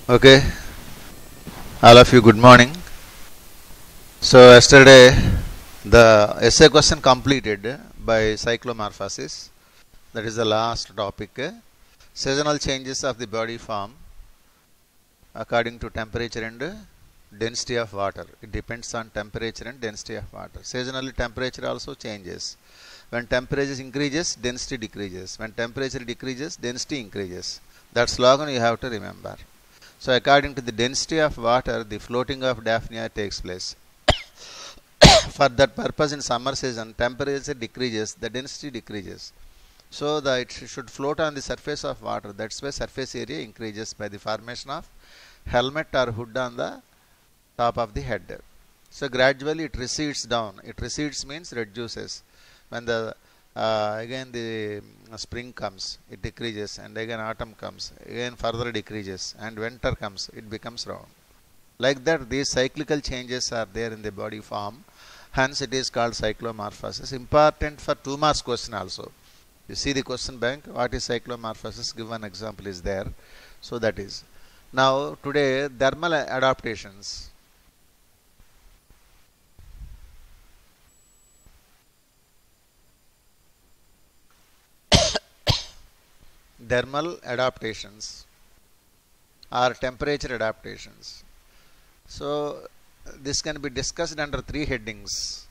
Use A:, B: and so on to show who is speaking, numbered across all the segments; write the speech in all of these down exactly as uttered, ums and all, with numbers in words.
A: Okay, all of you, good morning. So, yesterday the essay question completed by cyclomorphosis. That is the last topic. Seasonal changes of the body form according to temperature and density of water. It depends on temperature and density of water. Seasonally, temperature also changes. When temperature increases, density decreases. When temperature decreases, density increases. That slogan you have to remember. So, according to the density of water, the floating of Daphnia takes place. For that purpose, in summer season, temperature decreases, the density decreases. So, that it should float on the surface of water. That's why surface area increases by the formation of helmet or hood on the top of the head. So, gradually it recedes down. It recedes means reduces. When the uh, again the spring comes, it decreases, and again autumn comes, again further decreases, and winter comes, it becomes round. Like that, these cyclical changes are there in the body form. Hence, it is called cyclomorphosis. Important for two marks question also. You see the question bank. What is cyclomorphosis? Give one example is there. So that is. Now today, thermal adaptations. Thermal adaptations or temperature adaptations. So this can be discussed under three headings.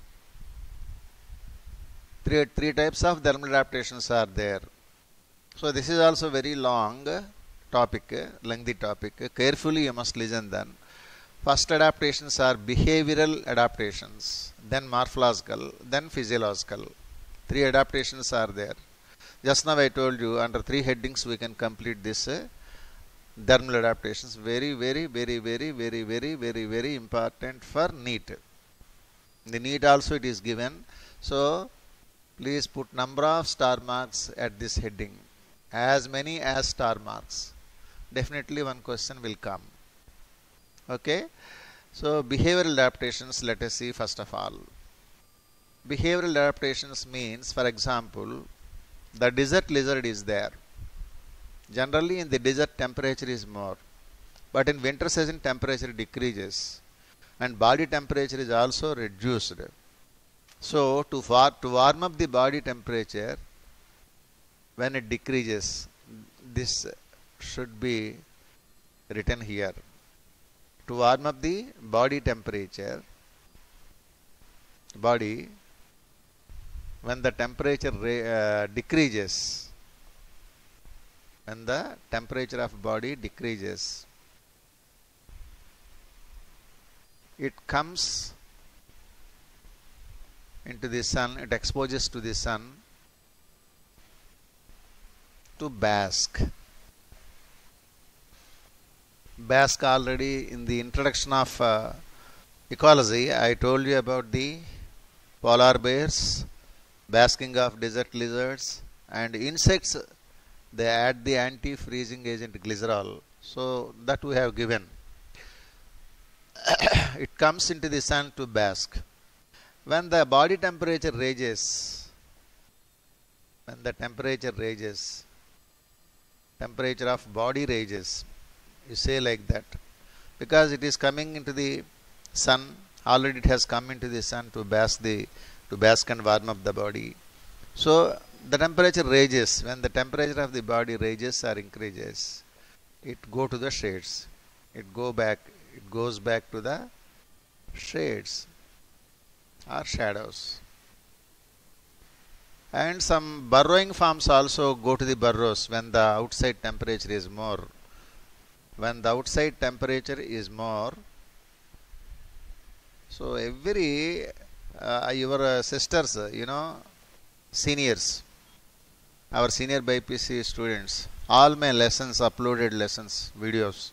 A: Three, three types of thermal adaptations are there. So this is also very long topic, lengthy topic. Carefully you must listen then. First adaptations are behavioral adaptations, then morphological, then physiological. Three adaptations are there. Just now I told you under three headings we can complete this uh, thermal adaptations. Very, very, very, very, very, very, very, very important for NEET. The NEET also it is given. So please put number of star marks at this heading. As many as star marks. Definitely one question will come. Okay. So behavioral adaptations, let us see first of all. Behavioral adaptations means, for example, the desert lizard is there. Generally in the desert temperature is more, but in winter season temperature decreases and body temperature is also reduced. So to, war to warm up the body temperature when it decreases, this should be written here. To warm up the body temperature, body when the temperature uh, decreases, when the temperature of body decreases, it comes into the sun, it exposes to the sun to bask. Bask already in the introduction of uh, ecology, I told you about the polar bears, basking of desert lizards, and insects. They add the anti-freezing agent glycerol. So that we have given. It comes into the sun to bask. When the body temperature raises, when the temperature raises, temperature of body raises, you say like that, because it is coming into the sun, already it has come into the sun to bask the to bask and warm up the body. So the temperature raises. When the temperature of the body raises or increases, it go to the shades. It go back. It goes back to the shades or shadows. And some burrowing forms also go to the burrows when the outside temperature is more. When the outside temperature is more, so every uh, your uh, sisters, uh, you know, seniors, our senior B P C students, all my lessons, uploaded lessons, videos,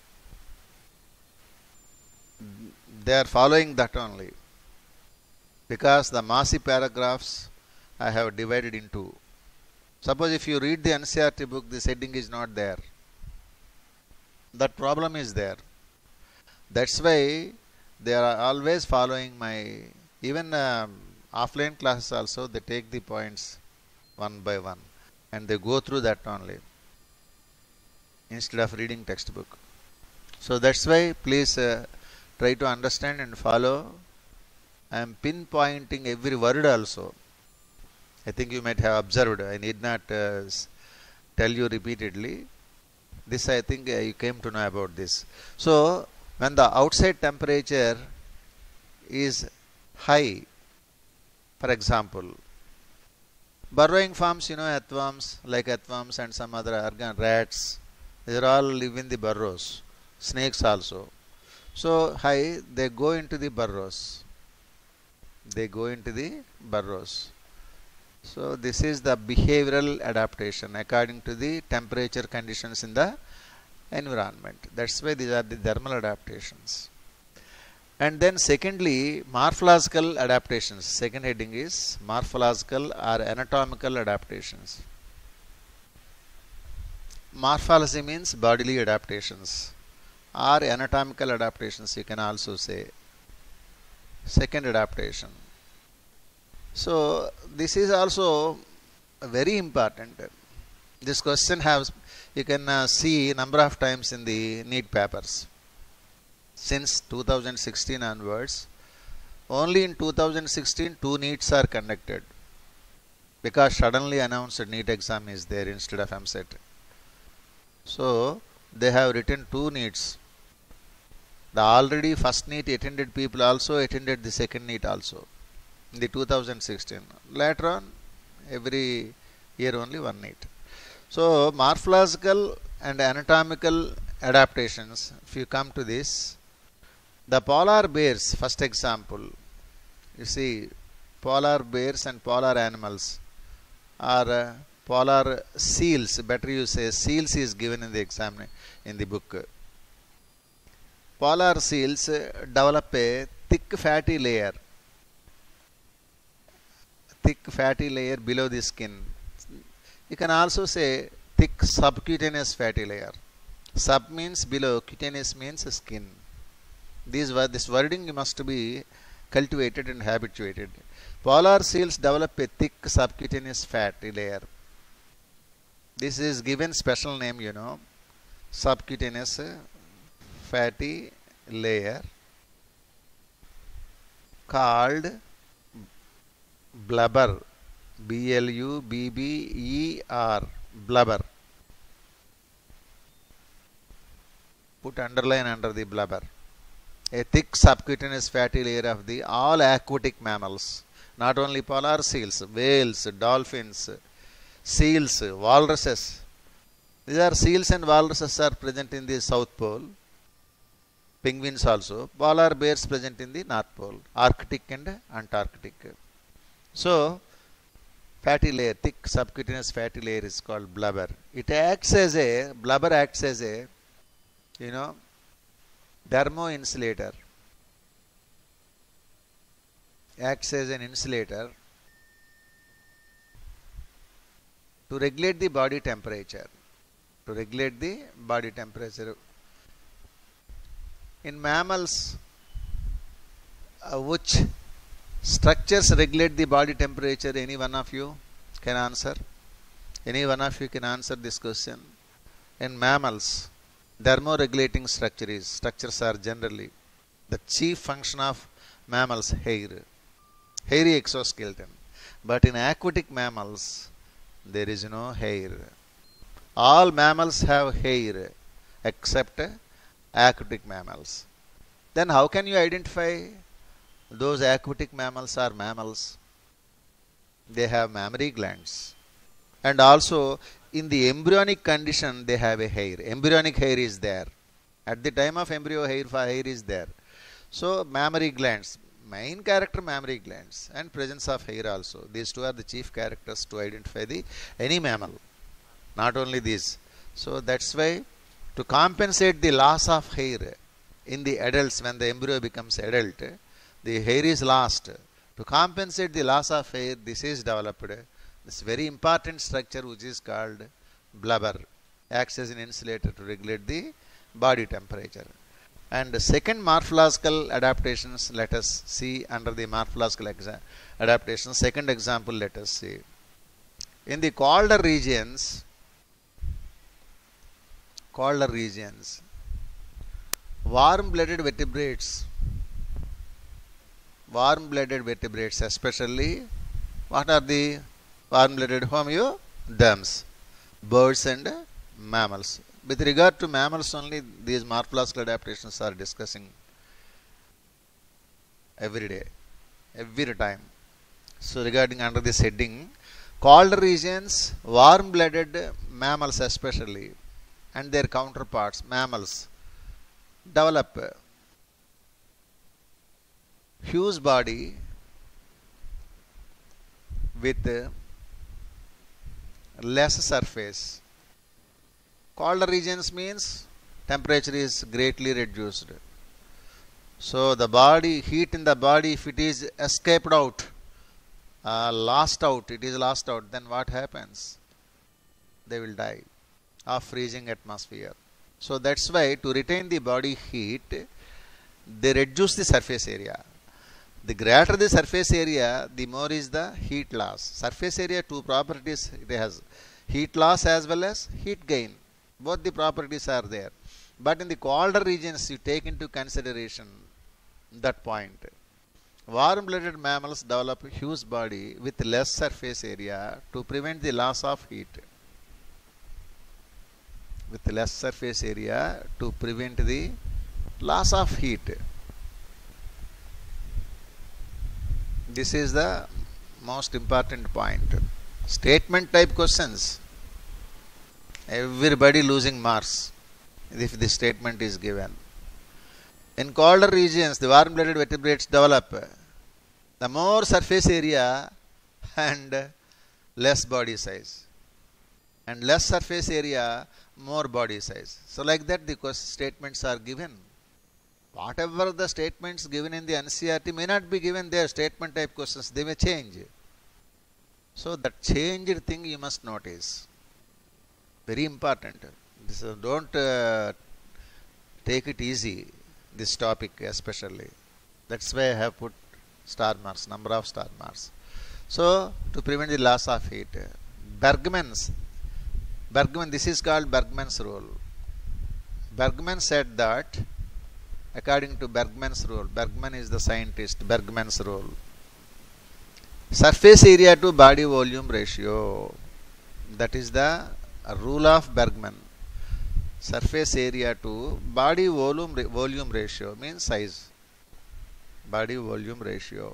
A: they are following that only, because the massy paragraphs I have divided into. Suppose if you read the N C R T book, this heading is not there. That problem is there. That's why they are always following my, even um, offline classes also, they take the points one by one and they go through that only instead of reading textbook. So that's why please uh, try to understand and follow. I am pinpointing every word also. I think you might have observed. I need not uh, tell you repeatedly. This I think uh, you came to know about this. So when the outside temperature is high, for example, burrowing forms, you know, earthworms, like earthworms and some other organ, rats, they all live in the burrows. Snakes also. So high, they go into the burrows. They go into the burrows. So this is the behavioral adaptation according to the temperature conditions in the environment. That's why these are the thermal adaptations. And then secondly, morphological adaptations. Second heading is morphological or anatomical adaptations. Morphology means bodily adaptations or anatomical adaptations, you can also say. Second adaptation. So this is also very important. This question has, you can uh, see number of times in the NEET papers. Since two thousand sixteen onwards, only in two thousand sixteen two NEETs are conducted, because suddenly announced NEET exam is there instead of M SET. So they have written two NEETs. The already first NEET attended people also attended the second NEET also in the two thousand sixteen. Later on, every year only one NEET. So morphological and anatomical adaptations, if you come to this, the polar bears, first example, you see polar bears and polar animals are uh, polar seals, better you say seals is given in the exam, in the book. Polar seals develop a thick fatty layer, thick fatty layer below the skin. You can also say thick subcutaneous fatty layer. Sub means below, cutaneous means skin. These were, this wording must be cultivated and habituated. Polar seals develop a thick subcutaneous fatty layer. This is given special name, you know, subcutaneous fatty layer called blubber, B L U B B E R, blubber. Put underline under the blubber. A thick subcutaneous fatty layer of the all aquatic mammals, not only polar seals, whales, dolphins, seals, walruses. These are seals and walruses are present in the South Pole. Penguins also. Polar bears present in the North Pole, Arctic and Antarctic. So, fatty layer, thick subcutaneous fatty layer is called blubber. It acts as a, blubber acts as a, you know, thermo-insulator. Acts as an insulator to regulate the body temperature. To regulate the body temperature. In mammals, uh, which structures regulate the body temperature? Any one of you can answer? Any one of you can answer this question? In mammals, thermoregulating structures, structures are generally the chief function of mammals, hair, hairy exoskeleton. But in aquatic mammals, there is no hair. All mammals have hair except aquatic mammals. Then how can you identify those aquatic mammals are mammals? They have mammary glands. And also in the embryonic condition they have a hair. Embryonic hair is there. At the time of embryo, hair, hair is there. So mammary glands, main character mammary glands and presence of hair also. These two are the chief characters to identify the any mammal. Not only these. So that's why to compensate the loss of hair in the adults, when the embryo becomes adult, the hair is lost. To compensate the loss of hair, this is developed. This very important structure which is called blubber acts as an insulator to regulate the body temperature. And the second morphological adaptations, let us see under the morphological adaptation. Second example, let us see. In the colder regions, colder regions, warm-blooded vertebrates, warm-blooded vertebrates especially, what are the warm-blooded homeo? Worms, birds and mammals. With regard to mammals only, these morphological adaptations are discussing every day, every time. So regarding under this heading, colder regions, warm-blooded mammals especially, and their counterparts, mammals, develop huge body with less surface. Colder regions means temperature is greatly reduced. So the body, heat in the body, if it is escaped out, uh, lost out, it is lost out, then what happens? They will die of freezing atmosphere. So that's why to retain the body heat, they reduce the surface area. The greater the surface area, the more is the heat loss. Surface area, two properties it has: heat loss as well as heat gain. Both the properties are there. But in the colder regions, you take into consideration that point. Warm-blooded mammals develop huge body with less surface area to prevent the loss of heat. With less surface area to prevent the loss of heat. This is the most important point. Statement type questions. Everybody losing marks if the statement is given. In colder regions, the warm-blooded vertebrates develop the more surface area and less body size. And less surface area, more body size. So like that the statements are given. Whatever the statements given in the N C E R T may not be given there, statement type questions, they may change. So that changed thing you must notice. Very important. This, uh, don't uh, take it easy, this topic especially. That's why I have put star marks, number of star marks. So, to prevent the loss of heat, Bergman's, Bergman, this is called Bergman's rule. Bergman said that, according to Bergman's rule, Bergman is the scientist, Bergman's rule. Surface area to body volume ratio, that is the rule of Bergman. Surface area to body volume volume ratio means size. Body volume ratio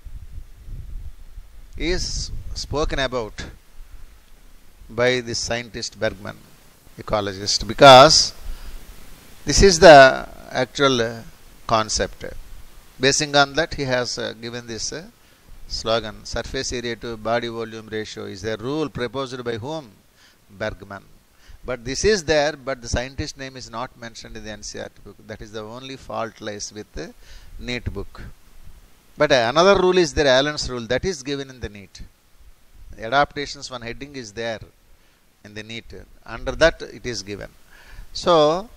A: is spoken about by this scientist Bergman, ecologist, because this is the actual concept. Basing on that, he has uh, given this uh, slogan: surface area to body volume ratio is a rule proposed by whom? Bergman. But this is there, but the scientist name is not mentioned in the N C E R T book. That is the only fault lies with the NEET book. But uh, another rule is there, Allen's rule, that is given in the NEET. Adaptations one heading is there in the NEET. Under that it is given. So,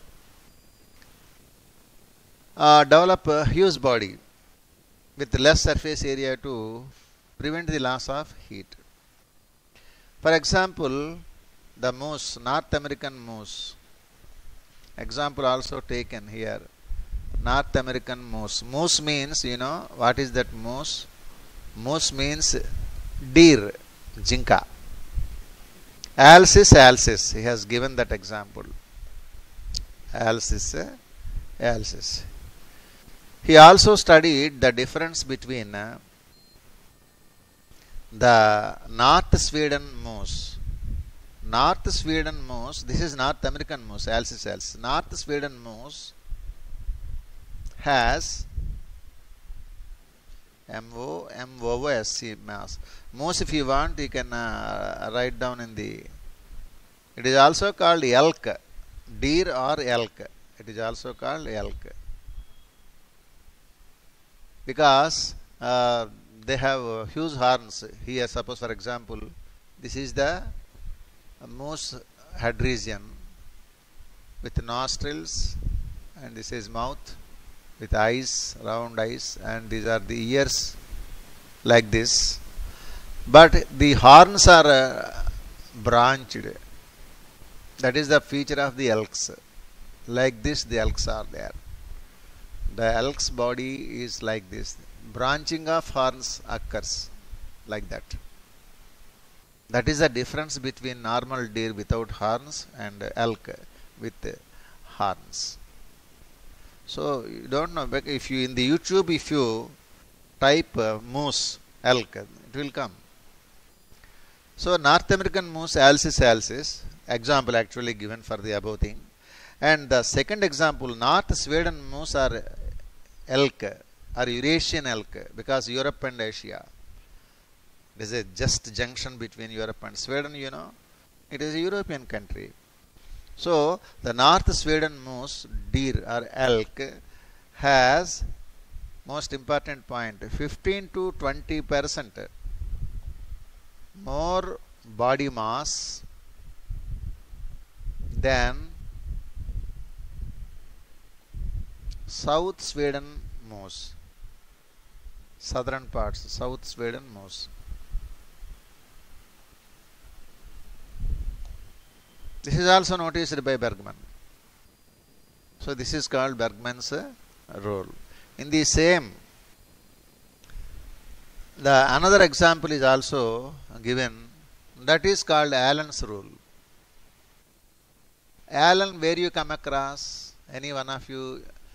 A: uh, develop a huge body with less surface area to prevent the loss of heat. For example, the moose, North American moose. Example also taken here. North American moose. Moose means, you know, what is that moose? Moose means deer, jinka. Alcis, alcis. He has given that example. Alcis, alcis. He also studied the difference between uh, the North Sweden moose. North Sweden moose, this is North American moose, Alcis alcis. North Sweden moose has M O M O S C mass. Moose, if you want, you can uh, write down in the. It is also called elk, deer or elk. It is also called elk because uh, they have uh, huge horns. Here, suppose for example, this is the moose head region with nostrils, and this is mouth with eyes, round eyes, and these are the ears like this. But the horns are uh, branched. That is the feature of the elks. Like this, the elks are there. The elk's body is like this. Branching of horns occurs like that. That is the difference between normal deer without horns and elk with horns. So you don't know, but if you in the YouTube, if you type uh, moose elk, it will come. So North American moose, Alcis alcis, example actually given for the above thing. And the second example, North Sweden moose are elk, or Eurasian elk, because Europe and Asia. It is a just junction between Europe and Sweden, you know. It is a European country. So the North Sweden moose, deer or elk, has, most important point, fifteen to twenty percent more body mass than South Sweden moose. Southern parts, South Sweden moose. This is also noticed by Bergman. So this is called Bergman's uh, rule. In the same, the another example is also given, that is called Allen's rule. Allen, where you come across? Any one of you?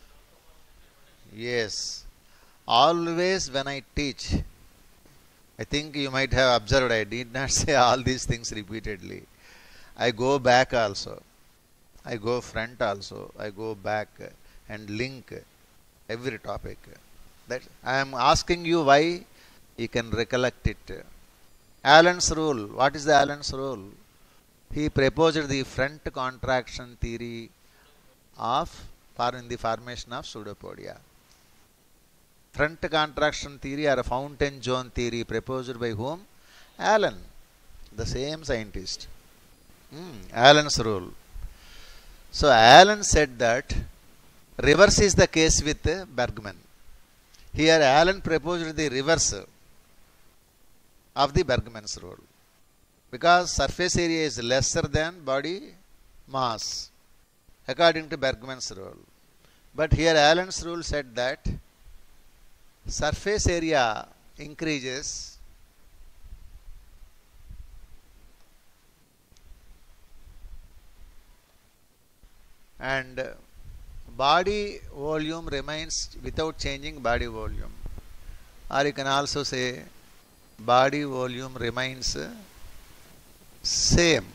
A: Yes. Always when I teach, I think you might have observed, I did not say all these things repeatedly. I go back also. I go front also. I go back and link every topic. That I am asking you why, you can recollect it. Allen's rule. What is the Allen's rule? He proposed the front contraction theory of for in the formation of pseudopodia. Front contraction theory or fountain zone theory proposed by whom? Allen, the same scientist. Hmm, Allen's rule. So Allen said that reverse is the case with Bergman. Here Allen proposed the reverse of the Bergman's rule, because surface area is lesser than body mass according to Bergman's rule. But here Allen's rule said that surface area increases and body volume remains without changing body volume. Or you can also say body volume remains same.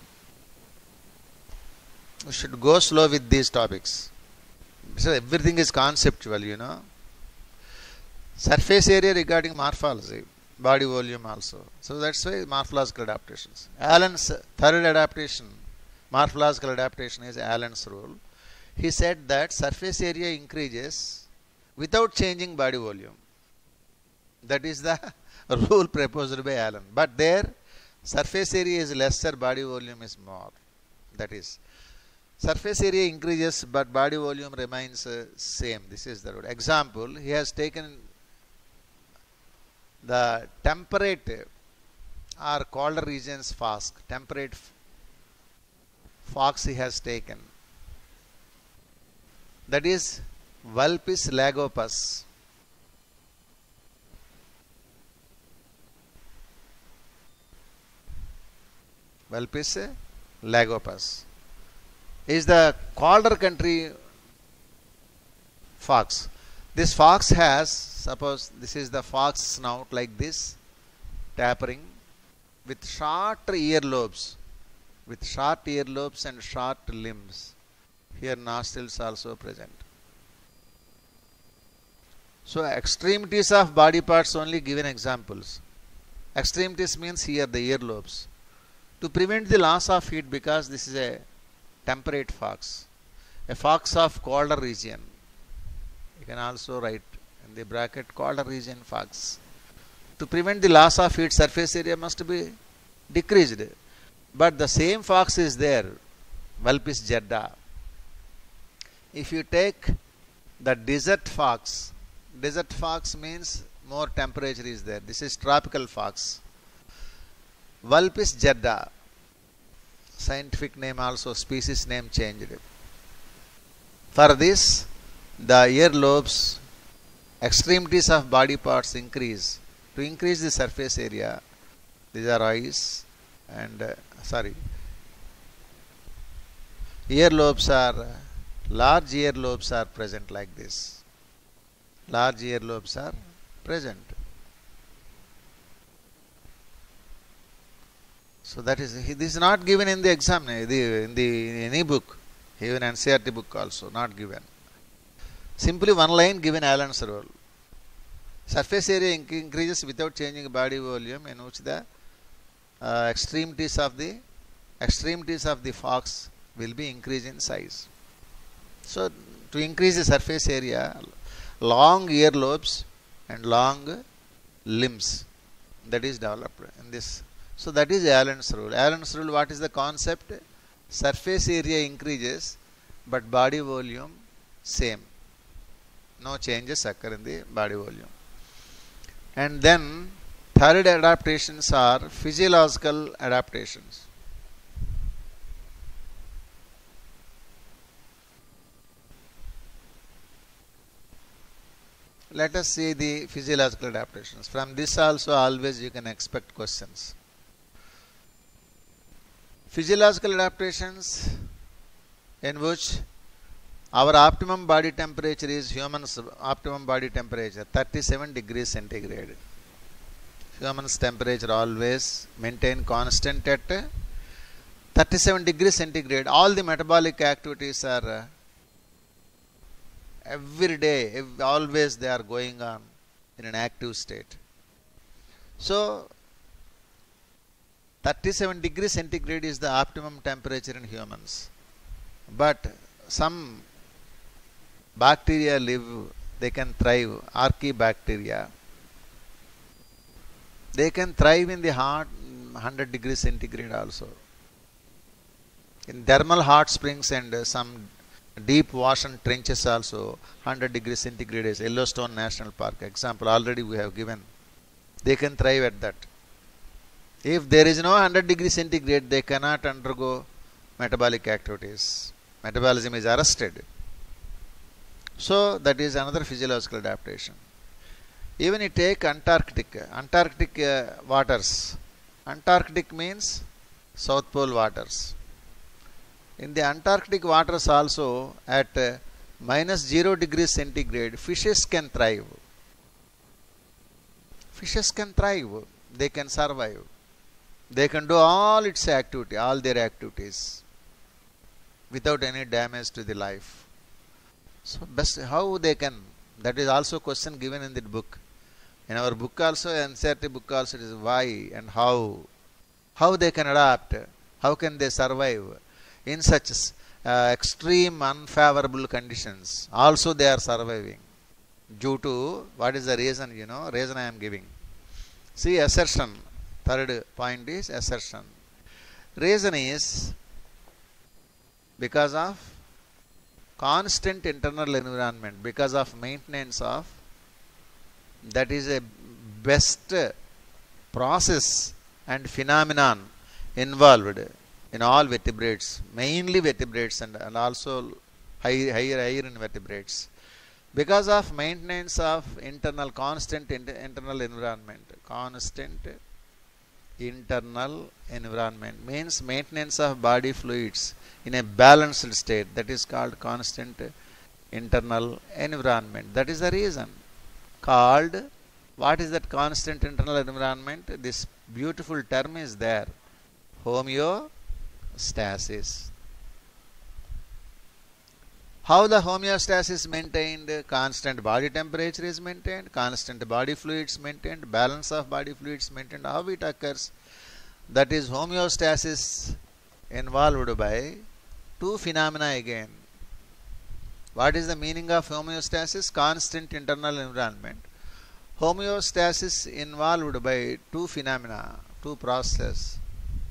A: We should go slow with these topics. So everything is conceptual, you know. Surface area regarding morphology, body volume also. So that's why morphological adaptations. Allen's third adaptation, morphological adaptation, is Allen's rule. He said that surface area increases without changing body volume. That is the rule proposed by Allen. But there, surface area is lesser, body volume is more. That is, surface area increases but body volume remains uh, same. This is the rule. Example, he has taken the temperate or colder regions fox. Temperate fox he has taken. That is Vulpes lagopus. Vulpes lagopus is the colder country fox. This fox has, suppose this is the fox snout like this, tapering, with short earlobes, with short earlobes and short limbs. Here nostrils also present. So extremities of body parts only given examples. Extremities means here the earlobes. To prevent the loss of heat, because this is a temperate fox, a fox of colder region. You can also write in the bracket colder region fox. To prevent the loss of heat, surface area must be decreased. But the same fox is there, Vulpes jedda. If you take the desert fox, desert fox means more temperature is there. This is tropical fox. Vulpes jedda, scientific name also, species name changed. For this, the ear lobes, extremities of body parts increase. To increase the surface area, these are eyes and uh, sorry, ear lobes are, uh, large ear lobes are present like this. Large ear lobes are present. So that is, this is not given in the exam, in the, in the in any book, even N C E R T book also not given. Simply one line given Allen's rule. Surface area increases without changing body volume, in which the uh, extremities of the extremities of the fox will be increased in size. So to increase the surface area, long ear lobes and long limbs, that is developed in this. So that is Allen's rule. Allen's rule, what is the concept? Surface area increases, but body volume same. No changes occur in the body volume. And then third adaptations are physiological adaptations. Let us see the physiological adaptations. From this also always you can expect questions. Physiological adaptations in which our optimum body temperature is human's optimum body temperature thirty-seven degrees centigrade. Human's temperature always maintain constant at thirty-seven degrees centigrade. All the metabolic activities are every day, always they are going on in an active state. So thirty-seven degrees centigrade is the optimum temperature in humans. But some bacteria live, they can thrive, archaebacteria. They can thrive in the hot one hundred degrees centigrade also. In thermal hot springs and some deep ocean trenches also one hundred degrees centigrade is Yellowstone National Park. Example already we have given. They can thrive at that. If there is no one hundred degrees centigrade, they cannot undergo metabolic activities. Metabolism is arrested. So that is another physiological adaptation. Even you take Antarctic, Antarctic uh, waters. Antarctic means South Pole waters. In the Antarctic waters also at uh, minus zero degrees centigrade, fishes can thrive. Fishes can thrive. They can survive. They can do all its activity, all their activities without any damage to the life. So best how they can, that is also question given in the book. In our book also, N C E R T book also, it is why and how. How they can adapt, how can they survive in such uh, extreme unfavorable conditions. Also they are surviving. Due to, what is the reason, you know, reason I am giving. See, assertion. Third point is assertion. Reason is because of constant internal environment, because of maintenance of, that is a best process and phenomenon involved in all vertebrates, mainly vertebrates and, and also higher, higher, higher invertebrates. Because of maintenance of internal, constant inter, internal environment, constant internal environment means maintenance of body fluids in a balanced state, that is called constant internal environment. That is the reason called, what is that constant internal environment? This beautiful term is there, homeostasis. How the homeostasis maintained? Constant body temperature is maintained, constant body fluids maintained, balance of body fluids maintained. How it occurs? That is homeostasis involved by two phenomena again. What is the meaning of homeostasis? Constant internal environment. Homeostasis involved by two phenomena, two processes,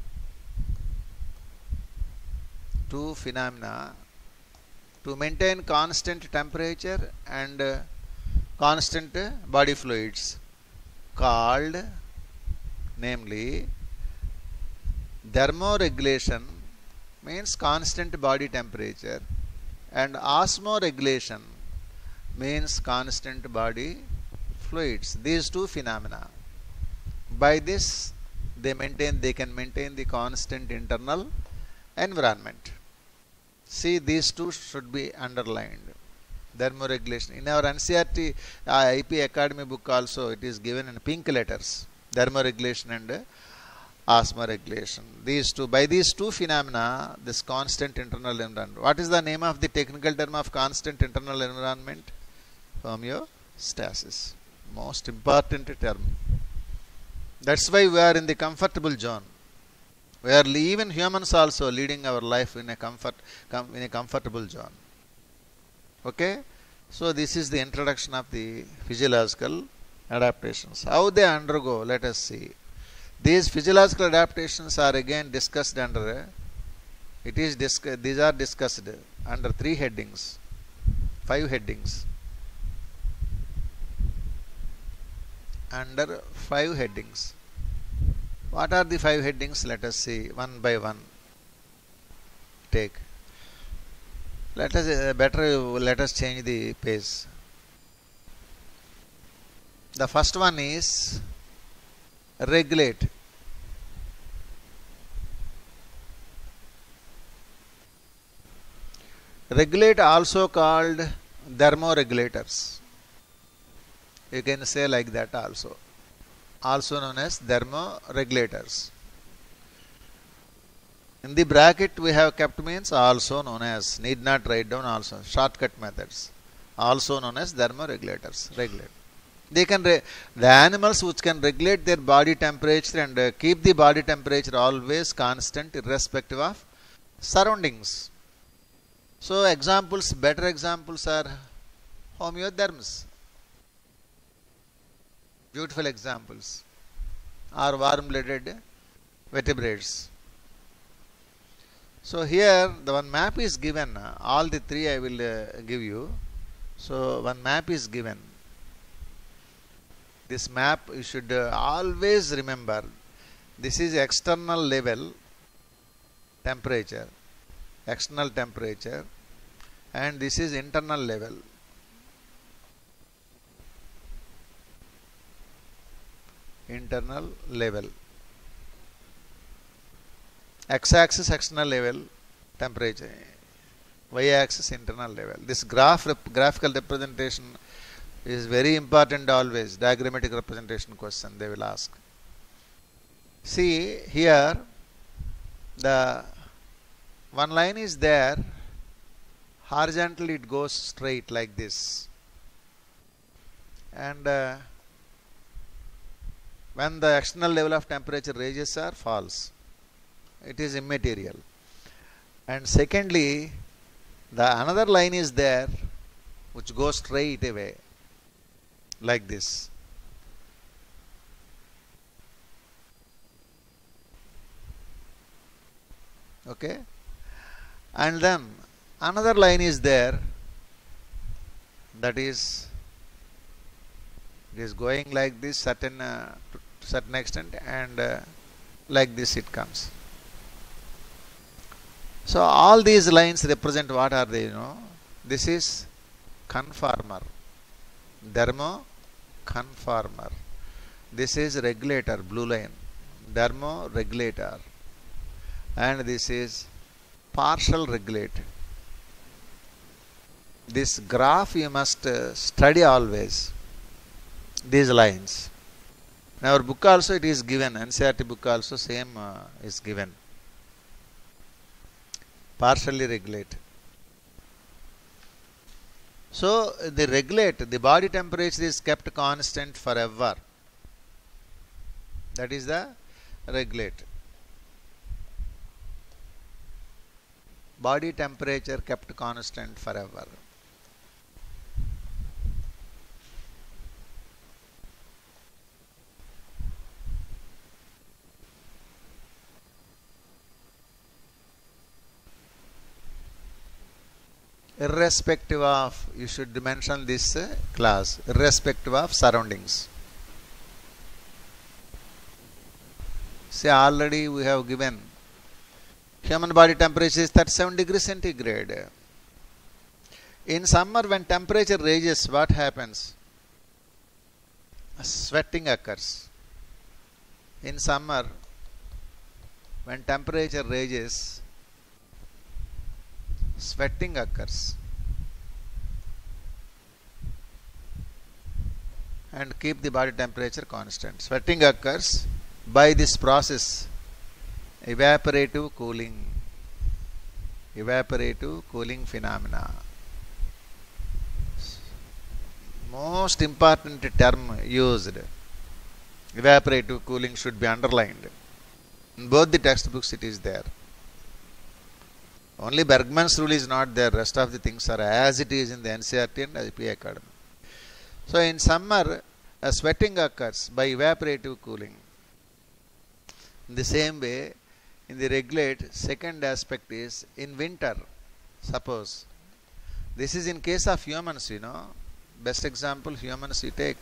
A: two phenomena to maintain constant temperature and uh, constant uh, body fluids, called, namely, thermoregulation means constant body temperature, and osmoregulation means constant body fluids. These two phenomena. By this, they maintain, they can maintain the constant internal environment. See, these two should be underlined. Thermoregulation. In our N C E R T uh, I P Academy book also, it is given in pink letters. Thermoregulation and uh, osmoregulation. These two, by these two phenomena, this constant internal environment. What is the name of the technical term of constant internal environment? Homeostasis. Most important term. That's why we are in the comfortable zone. We are even humans also leading our life in a comfort, com, in a comfortable zone. Okay, so this is the introduction of the physiological adaptations. How they undergo? Let us see. These physiological adaptations are again discussed under. It is discussed. These are discussed under three headings, five headings. Under five headings. What are the five headings? Let us see one by one. Take. Let us uh, better let us change the page. The first one is regulate. Regulate, also called thermoregulators. You can say like that also. Also known as thermoregulators. In the bracket we have kept means also known as, need not write down also, shortcut methods. Also known as thermoregulators. Regulate. They can, re the animals which can regulate their body temperature and uh, keep the body temperature always constant irrespective of surroundings. So examples, better examples are homeotherms. Beautiful examples are warm-blooded vertebrates. So here the one map is given, all the three I will uh, give you. So one map is given. This map you should uh, always remember. This is external level temperature, external temperature, and this is internal level. Internal level. X-axis external level temperature, Y-axis internal level. This graph rep graphical representation is very important always. Diagrammatic representation question they will ask. See here, the one line is there, horizontally it goes straight like this, and uh, when the external level of temperature raises or falls, it is immaterial. And secondly, the another line is there which goes straight away like this. Okay, and then another line is there, that is it is going like this certain uh, to certain extent, and uh, like this it comes. So all these lines represent what are they? You know, this is conformer, thermo conformer. This is regulator, blue line, thermo regulator, and this is partial regulate. This graph you must uh, study always, these lines. In our book also it is given, N C E R T book also same uh, is given. Partially regulate. So the regulate, the body temperature is kept constant forever. That is the regulate. Body temperature kept constant forever. Irrespective of, you should mention this uh, class, irrespective of surroundings. See, already we have given human body temperature is thirty-seven degrees centigrade. In summer, when temperature rises, what happens? Sweating occurs. In summer, when temperature rises, sweating occurs. And keep the body temperature constant. Sweating occurs by this process, evaporative cooling. Evaporative cooling phenomena. Most important term used. Evaporative cooling should be underlined. In both the textbooks it is there. Only Bergman's rule is not there. Rest of the things are as it is in the N C E R T and I P Academy. So in summer, a sweating occurs by evaporative cooling. In the same way, in the regulate, second aspect is in winter. Suppose this is in case of humans, you know. Best example, humans you take.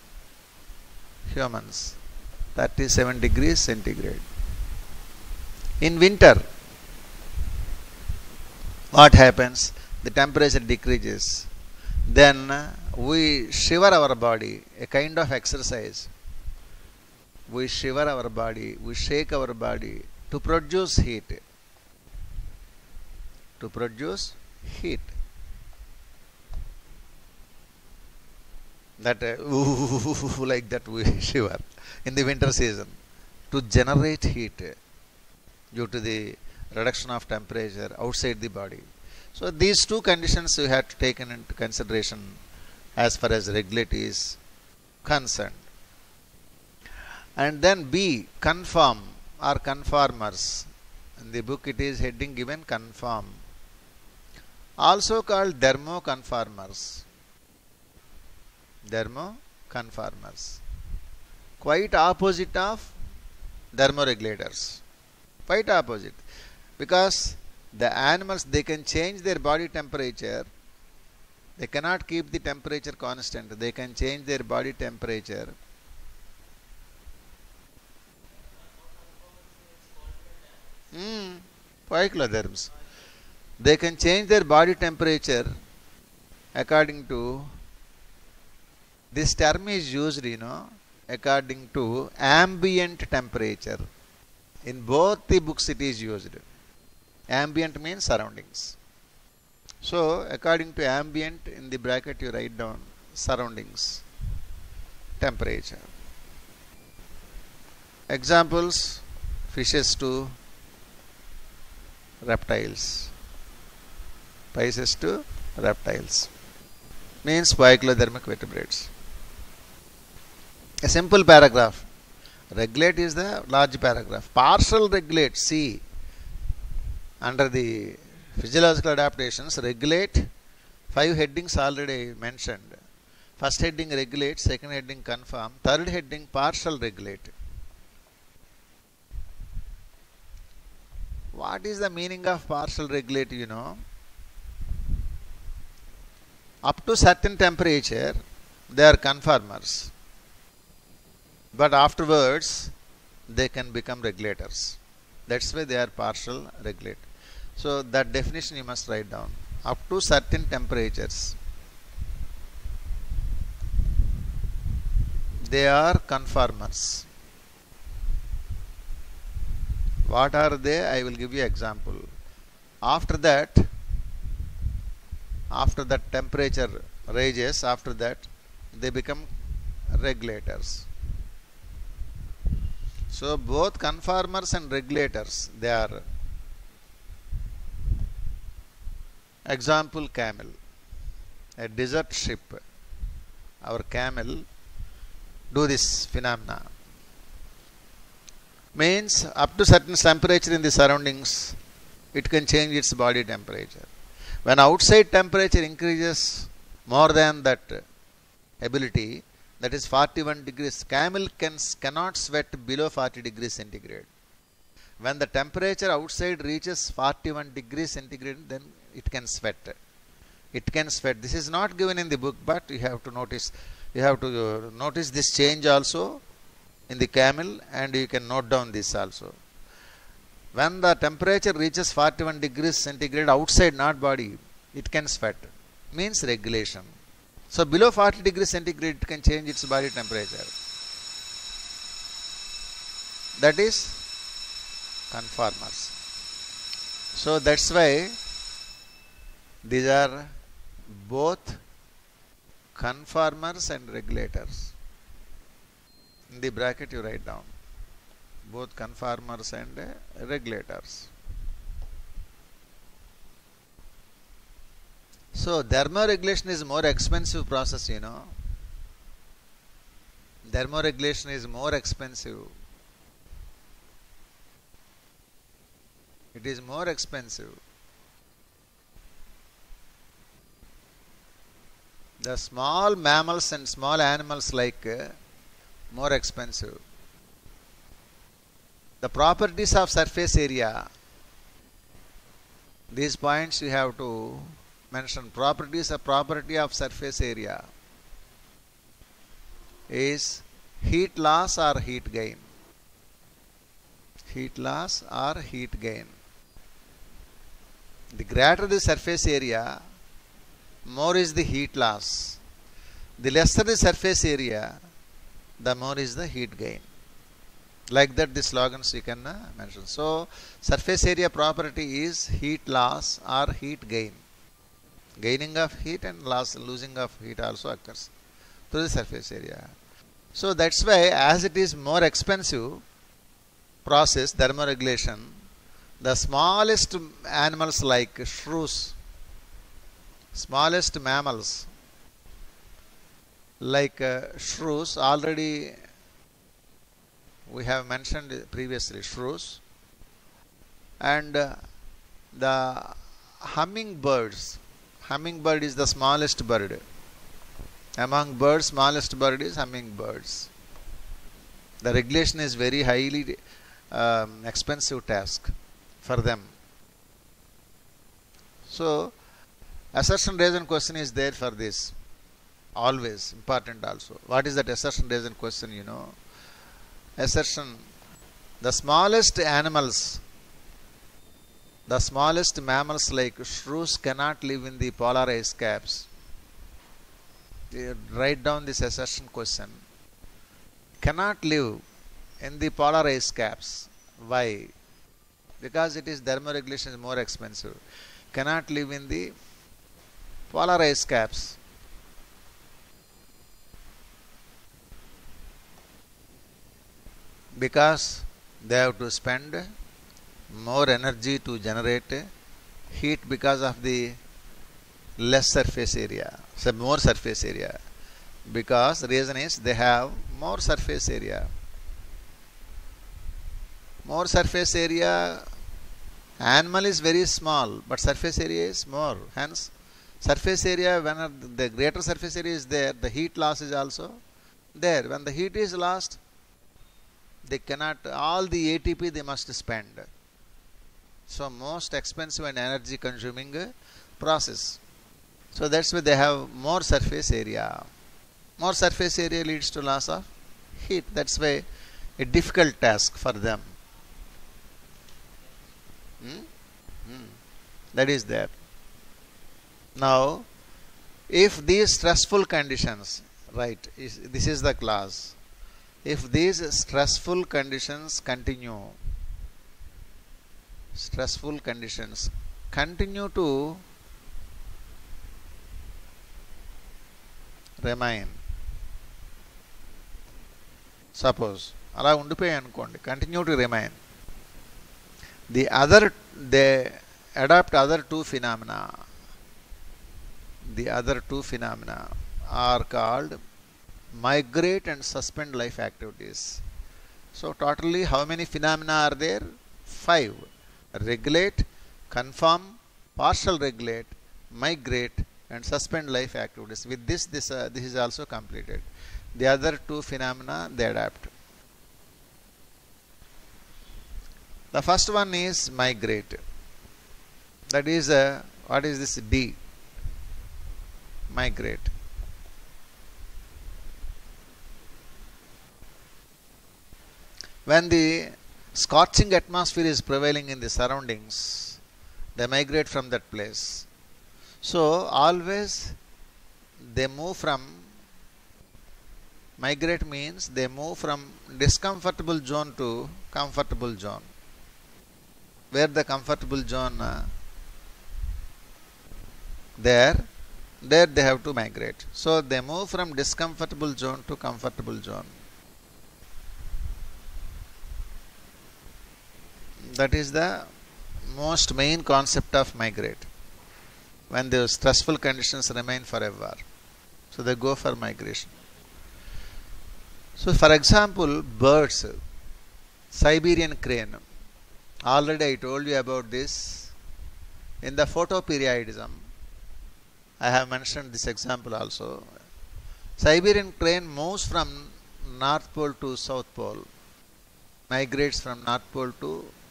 A: Humans, thirty-seven degrees centigrade. In winter, what happens? The temperature decreases. Then we shiver our body, a kind of exercise. We shiver our body, we shake our body to produce heat. To produce heat. That uh, like that we shiver in the winter season to generate heat due to the reduction of temperature outside the body. So these two conditions you have to take into consideration as far as regulate is concerned. And then B, conform or conformers. In the book it is heading given conform. Also called thermoconformers. Thermoconformers. Quite opposite of thermoregulators. Quite opposite. Because the animals, they can change their body temperature. They cannot keep the temperature constant. They can change their body temperature. Hmm. Poikiloderms. They can change their body temperature according to, this term is used, you know, according to ambient temperature. In both the books it is used. Ambient means surroundings. So, according to ambient, in the bracket you write down surroundings, temperature. Examples, fishes to reptiles. Pisces to reptiles. Means poikilothermic vertebrates. A simple paragraph. Regulate is the large paragraph. Partial regulate, see. Under the physiological adaptations, regulate, five headings already mentioned. First heading regulate, second heading conform, third heading partial regulate. What is the meaning of partial regulate, you know? Up to certain temperature, they are conformers. But afterwards, they can become regulators. That's why they are partial regulate. So that definition you must write down. Up to certain temperatures, they are conformers. What are they? I will give you example. After that, after that temperature rises, after that they become regulators. So both conformers and regulators, they are. Example, camel. A desert ship. Our camel do this phenomena. Means up to certain temperature in the surroundings, it can change its body temperature. When outside temperature increases more than that ability, that is forty-one degrees, camel can, cannot sweat below forty degrees centigrade. When the temperature outside reaches forty-one degrees centigrade, then it can sweat. It can sweat. This is not given in the book, but you have to notice. You have to uh, notice this change also in the camel, and you can note down this also. When the temperature reaches forty-one degrees centigrade outside, not body, it can sweat. means regulation. So below forty degrees centigrade it can change its body temperature. That is conformers. So that's why these are both conformers and regulators. In the bracket you write down both conformers and uh, regulators. So thermoregulation is more expensive process, you know. Thermoregulation is more expensive. It is more expensive. The small mammals and small animals like uh, more expensive. The properties of surface area, these points you have to mention. Properties of property of surface area is heat loss or heat gain. Heat loss or heat gain. The greater the surface area, more is the heat loss. The lesser the surface area, the more is the heat gain. Like that the slogans you can uh, mention. So surface area property is heat loss or heat gain. Gaining of heat and loss, losing of heat also occurs to the surface area. So that's why as it is more expensive process, thermoregulation, the smallest animals like shrews, smallest mammals like uh, shrews, already we have mentioned previously shrews, and uh, the hummingbirds. Hummingbird is the smallest bird. Among birds, smallest bird is hummingbirds. The regulation is very highly um, expensive task for them. So assertion reason question is there for this. Always important also. What is that assertion reason question, you know? Assertion. The smallest animals, the smallest mammals like shrews cannot live in the polar ice caps. You write down this assertion question. Cannot live in the polar ice caps. Why? Because it is thermoregulation is more expensive. Cannot live in the polar ice caps. Because they have to spend more energy to generate heat because of the less surface area, so more surface area. Because reason is they have more surface area. More surface area, animal is very small, but surface area is more. Hence, surface area, when the greater surface area is there, the heat loss is also there. When the heat is lost, they cannot, all the A T P they must spend. So most expensive and energy consuming process. So that's why they have more surface area. More surface area leads to loss of heat. That's why a difficult task for them. Hmm? Hmm. That is there. Now, if these stressful conditions, right, is, this is the class. If these stressful conditions continue, stressful conditions continue to remain. Suppose, ala undipoyayi anukondi, continue to remain. The other, they adapt other two phenomena. The other two phenomena are called migrate and suspend life activities. So totally how many phenomena are there? Five. Regulate, conform, partial regulate, migrate and suspend life activities. With this, this, uh, this is also completed. The other two phenomena they adapt. The first one is migrate. That is, uh, what is this D? Migrate. When the scorching atmosphere is prevailing in the surroundings, they migrate from that place. So always they move from, migrate means they move from discomfortable zone to comfortable zone. Where the comfortable zone uh, there, there they have to migrate. So they move from discomfortable zone to comfortable zone. That is the most main concept of migrate. When the stressful conditions remain forever, so they go for migration. So for example, birds, Siberian crane. Already I told you about this. In the photoperiodism, I have mentioned this example also. Siberian crane moves from North Pole to South Pole, migrates from North Pole to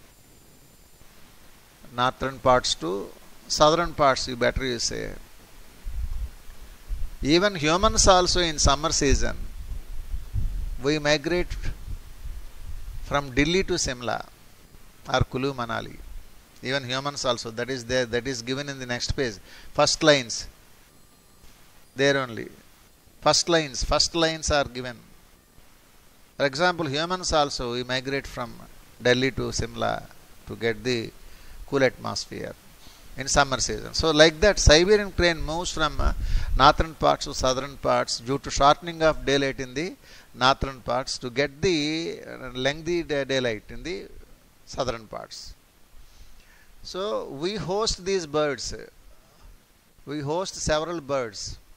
A: northern parts to southern parts, you better you say. Even humans also in summer season, we migrate from Delhi to Simla or Kulu Manali. Even humans also, that is there, that is given in the next page. First lines, there only. First lines, first lines are given. For example, humans also, we migrate from Delhi to Simla to get the cool atmosphere in summer season. So like that, Siberian crane moves from uh, northern parts to southern parts due to shortening of daylight in the northern parts to get the uh, lengthy day daylight in the southern parts. So we host these birds. We host several birds.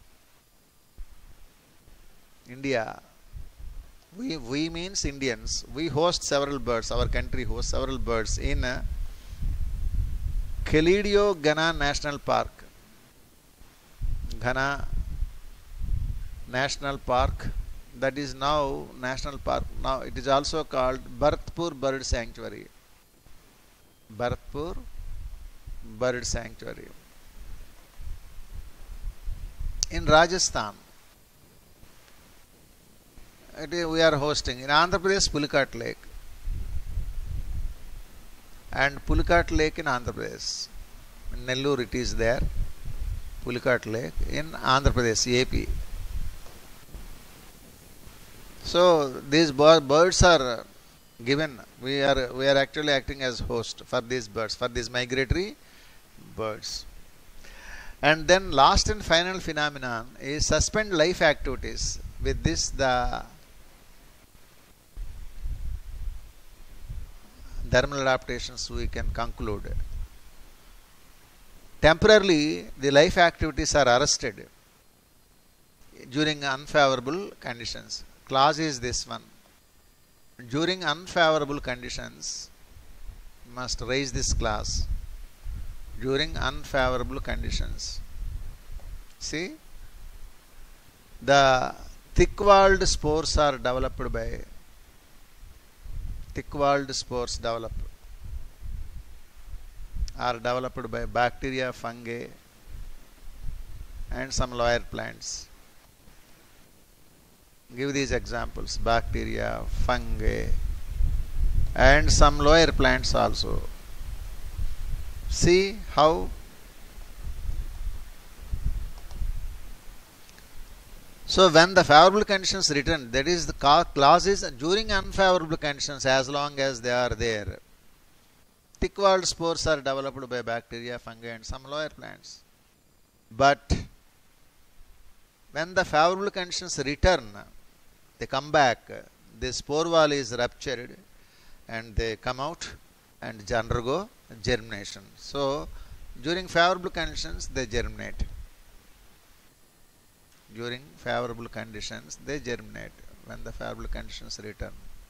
A: India. We, we means Indians. We host several birds. Our country hosts several birds in uh, Kelidio Ghana National Park. Ghana National Park, that is now National Park. Now it is also called Bharatpur Bird Sanctuary. Bharatpur Bird Sanctuary. In Rajasthan, it is, we are hosting. In Andhra Pradesh, Pulicat Lake. And Pulicat Lake in Andhra Pradesh. In Nellore it is there. Pulicat Lake in Andhra Pradesh, A P. So these birds are given. We are we are actually acting as host for these birds, for these migratory birds. And then last and final phenomenon is suspend life activities. With this, the thermal adaptations we can conclude. Temporarily, the life activities are arrested during unfavorable conditions. Clause is this one. During unfavorable conditions, must raise this clause. During unfavorable conditions. See, the thick-walled spores are developed by thick-walled spores develop are developed by bacteria, fungi, and some lower plants. Give these examples: bacteria, fungi, and some lower plants also. See how so when the favorable conditions return, that is the clause is during unfavorable conditions, as long as they are there. Thick-walled spores are developed by bacteria, fungi, and some lower plants. But when the favorable conditions return, they come back, the spore wall is ruptured and they come out and undergo germination. So during favorable conditions they germinate. During favorable conditions they germinate. When the favorable conditions return,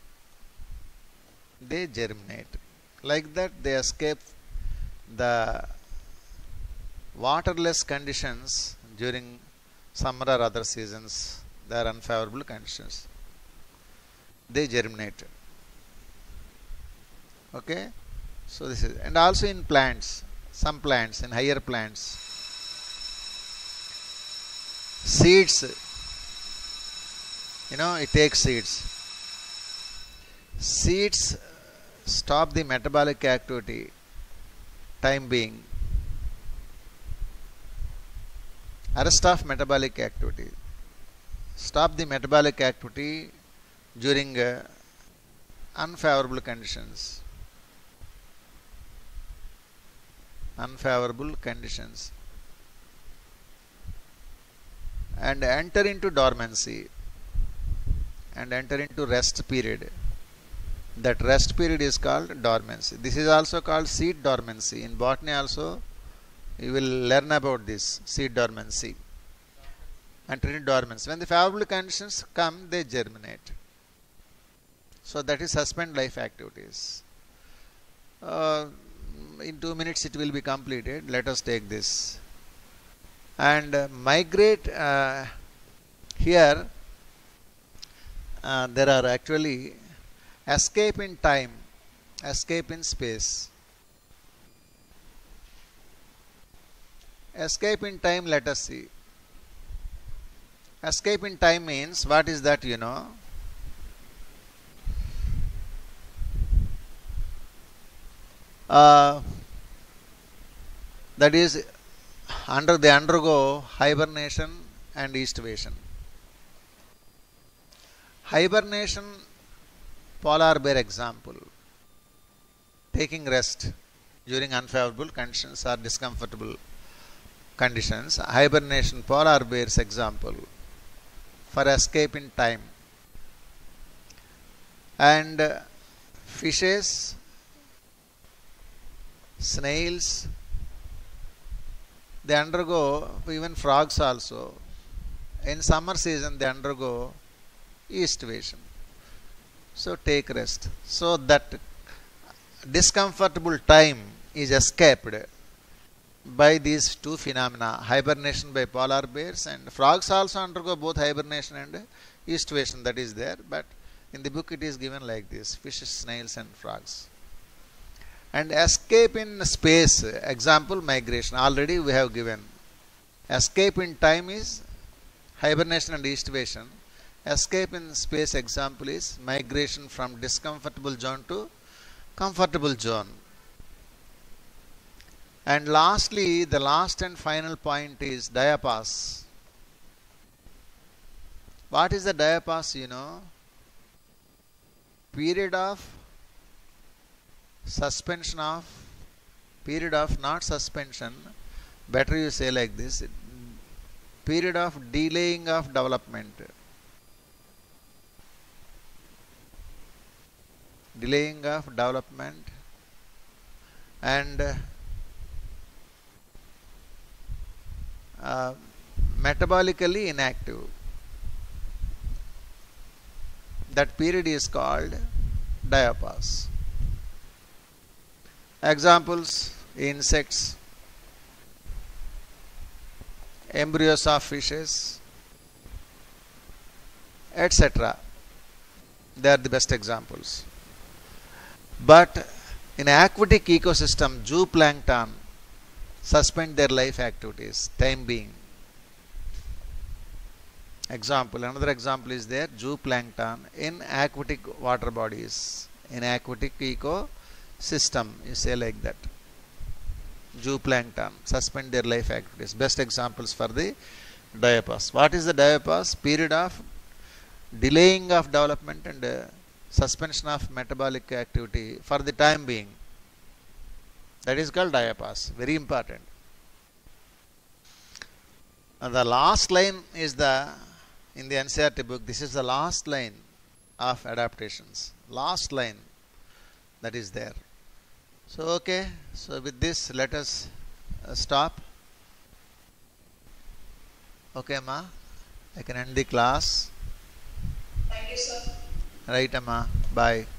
A: they germinate. Like that, they escape the waterless conditions during summer or other seasons. They are unfavorable conditions. They germinate. Okay. So this is, and also in plants, some plants, in higher plants, seeds, you know, it takes seeds. Seeds stop the metabolic activity time being. arrest of metabolic activity. Stop the metabolic activity during uh, unfavorable conditions. Unfavorable conditions. And enter into dormancy. And enter into rest period. That rest period is called dormancy. This is also called seed dormancy. In botany also you will learn about this seed dormancy. Enter into dormancy. When the favorable conditions come, they germinate. So that is suspend life activities. Uh, in two minutes it will be completed. Let us take this. And uh, migrate uh, here uh, there are actually escape in time, escape in space. Escape in time, let us see. Escape in time means, what is that, you know? Uh, that is, under they undergo hibernation and aestivation. Hibernation, polar bear example. Taking rest during unfavorable conditions or discomfortable conditions. Hibernation, polar bears example for escape in time. And uh, fishes, snails, they undergo, even frogs also, in summer season they undergo aestivation. So take rest. So that discomfortable time is escaped by these two phenomena, hibernation by polar bears, and frogs also undergo both hibernation and aestivation, that is there, but in the book it is given like this: fishes, snails and frogs. And escape in space, example migration, already we have given. Escape in time is hibernation and aestivation. Escape in space example is migration from discomfortable zone to comfortable zone. And lastly, the last and final point is diapause. What is the diapause, you know? Period of suspension of, period of not suspension, better you say like this, period of delaying of development. Delaying of development and uh, metabolically inactive. That period is called diapause. Examples: insects, embryos of fishes, et cetera. They are the best examples. But in aquatic ecosystem, zooplankton suspend their life activities, time being. Example, another example is there, zooplankton in aquatic water bodies, in aquatic ecosystem, you say like that. Zooplankton suspend their life activities. Best examples for the diapause. What is the diapause? Period of delaying of development and uh, suspension of metabolic activity for the time being. That is called diapause. Very important. And the last line is the, in the N C E R T book, this is the last line of adaptations. Last line that is there. So, okay. So, with this, let us uh, stop. Okay, ma. I can end the class.
B: Thank you, sir.
A: Right, Amma. Bye.